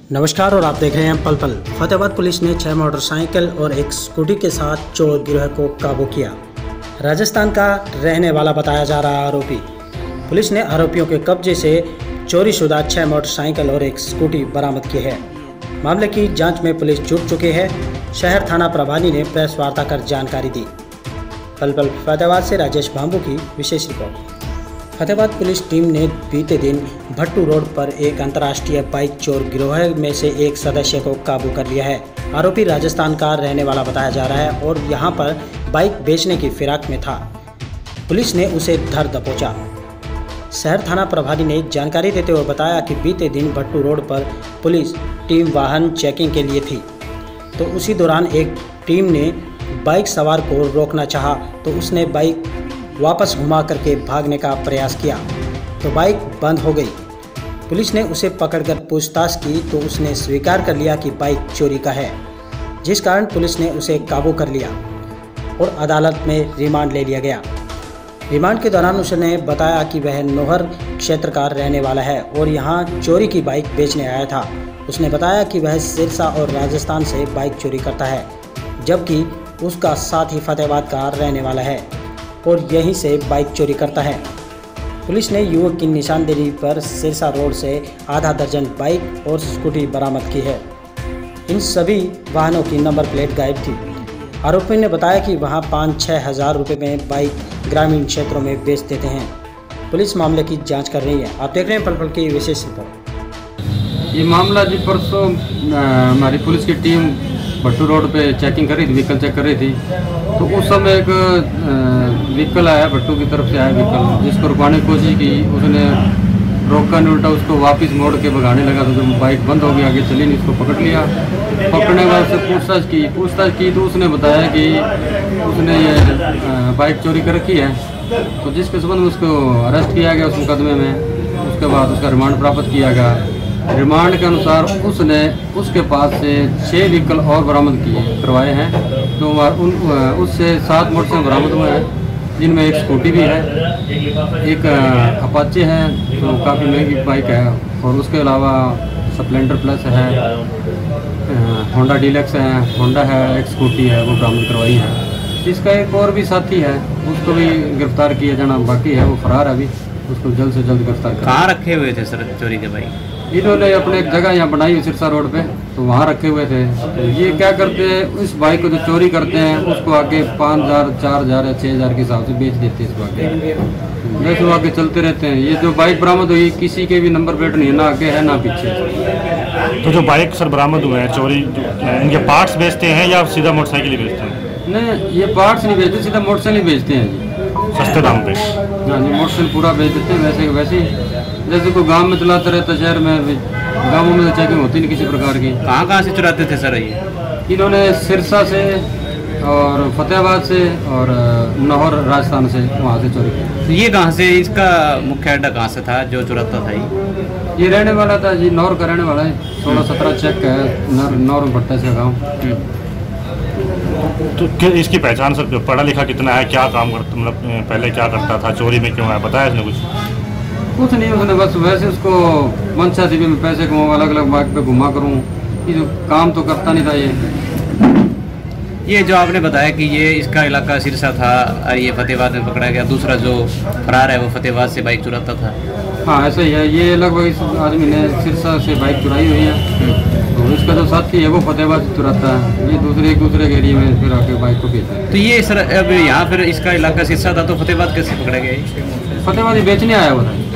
नमस्कार और आप देख रहे हैं पल पल। फतेहाबाद पुलिस ने 6 मोटरसाइकिल और एक स्कूटी के साथ चोर गिरोह को काबू किया। राजस्थान का रहने वाला बताया जा रहा आरोपी। पुलिस ने आरोपियों के कब्जे से चोरीशुदा 6 मोटरसाइकिल और एक स्कूटी बरामद की है। मामले की जांच में पुलिस जुट चुकी है। शहर थाना प्रभारी ने प्रेस वार्ता कर जानकारी दी। पल पल फतेहाबाद से राजेश बांबू की विशेष रिपोर्ट। फतेहाबाद पुलिस टीम ने बीते दिन भट्टू रोड पर एक अंतर्राष्ट्रीय बाइक चोर गिरोह में से एक सदस्य को काबू कर लिया है। आरोपी राजस्थान का रहने वाला बताया जा रहा है और यहां पर बाइक बेचने की फिराक में था। पुलिस ने उसे धर दबोचा। शहर थाना प्रभारी ने जानकारी देते हुए बताया कि बीते दिन भट्टू रोड पर पुलिस टीम वाहन चेकिंग के लिए थी, तो उसी दौरान एक टीम ने बाइक सवार को रोकना चाहा तो उसने बाइक वापस घुमा करके भागने का प्रयास किया तो बाइक बंद हो गई। पुलिस ने उसे पकड़कर पूछताछ की तो उसने स्वीकार कर लिया कि बाइक चोरी का है, जिस कारण पुलिस ने उसे काबू कर लिया और अदालत में रिमांड ले लिया गया। रिमांड के दौरान उसने बताया कि वह नोहर क्षेत्र का रहने वाला है और यहाँ चोरी की बाइक बेचने आया था। उसने बताया कि वह सिरसा और राजस्थान से बाइक चोरी करता है, जबकि उसका साथी फतेहाबाद का रहने वाला है और यहीं से बाइक चोरी करता है। पुलिस ने युवक की निशानदेही पर सिरसा रोड से आधा दर्जन बाइक और स्कूटी बरामद की है। इन सभी वाहनों की नंबर प्लेट गायब थी। आरोपी ने बताया कि वहां 5-6 हज़ार रुपये में बाइक ग्रामीण क्षेत्रों में बेच देते हैं। पुलिस मामले की जांच कर रही है। आप देख रहे हैं पल पल की विशेष रिपोर्ट। ये मामला जी परसों हमारी पुलिस की टीम भट्टू रोड पे चेकिंग कर रही थी, व्हीकल चेक कर रही थी, तो उस समय एक व्हीकल आया, भट्टू की तरफ से आया व्हीकल, जिसको रुकवाने की कोशिश की। उसने रोका नहीं, उल्टा उसको वापस मोड़ के भगाने लगा तो जब बाइक बंद हो गई, आगे चली नहीं, उसको पकड़ लिया। पकड़ने के बाद उससे पूछताछ की तो उसने बताया कि उसने ये बाइक चोरी कर रखी है, तो जिसके संबंध में उसको अरेस्ट किया गया उस मुकदमे में। उसके बाद उसका रिमांड प्राप्त किया गया। रिमांड के अनुसार उसने उसके पास से 6 व्हीकल और बरामद करवाए हैं, तो उससे 7 मोटरसाइकिल बरामद हुए हैं, जिनमें एक स्कूटी भी है, एक अपाचे है जो काफ़ी महंगी बाइक है, और उसके अलावा स्प्लेंडर प्लस है, होंडा डीलक्स है, होंडा है, एक स्कूटी है, वो बरामद करवाई है। इसका एक और भी साथी है, उसको भी गिरफ्तार किया जाना बाकी है, वो फरार है अभी, उसको जल्द से जल्द गिरफ्तार करें। कहाँ रखे हुए थे सर चोरी के बाइक? इन्होंने अपने एक जगह यहाँ बनाई हुई सिरसा रोड पे, तो वहाँ रखे हुए थे। तो ये क्या करते हैं, उस बाइक को जो चोरी करते हैं उसको आगे 5,000, 4,000 या 6,000 के हिसाब से बेच देते हैं। इसको आगे वैसे वो आगे चलते रहते हैं। ये जो बाइक बरामद हुई किसी के भी नंबर प्लेट नहीं है, ना आगे है ना पीछे। तो जो बाइक सर बरामद हुए हैं चोरी, इनके पार्ट्स बेचते हैं या सीधा मोटरसाइकिल ही बेचते हैं? नहीं, ये पार्ट्स नहीं बेचते, सीधा मोटरसाइकिल ही बेचते हैं सस्ते दाम पे। हाँ जी, मोटरसाइकिल पूरा बेच देते हैं। वैसे ही जैसे कोई गांव में चलाते रहता, शहर में, गांवों में तो चेकिंग होती नहीं किसी प्रकार की। कहाँ से चुराते थे सर ये? इन्होंने सिरसा से और फतेहाबाद से और नौहर राजस्थान से वहाँ से चोरी की। तो ये कहाँ से, इसका मुख्य अड्डा कहाँ से था जो चुराता था ये रहने वाला था जी, नौर का रहने वाला है, 16-17 चेक है, नौर भट्टा से गाँव। तो इसकी पहचान सर पढ़ा लिखा कितना है, क्या काम करता, मतलब पहले क्या करता था, चोरी में क्यों आया, बताया इसने कुछ नहीं। उसने बस वैसे उसको मंशा थी मैं पैसे कमाऊँ, अलग अलग बाइक पे घुमा करूँ, ये जो काम तो करता नहीं था। ये जो आपने बताया कि ये इसका इलाका सिरसा था और ये फतेहाबाद में पकड़ा गया, दूसरा जो फरार है वो फतेहाबाद से बाइक चुराता था? हाँ ऐसा ही है। ये लगभग इस आदमी ने सिरसा से बाइक चुराई हुई है, तो इसका जो साथी है वो फतेहाबाद से चुराता है। ये दूसरे के एरिया में फिर आके बाइक को बेचता है। तो ये सर अब यहाँ फिर इसका इलाका सिरसा था, तो फतेहाबाद कैसे पकड़ा गया? फतेहाबाद बेचने आया हुआ था।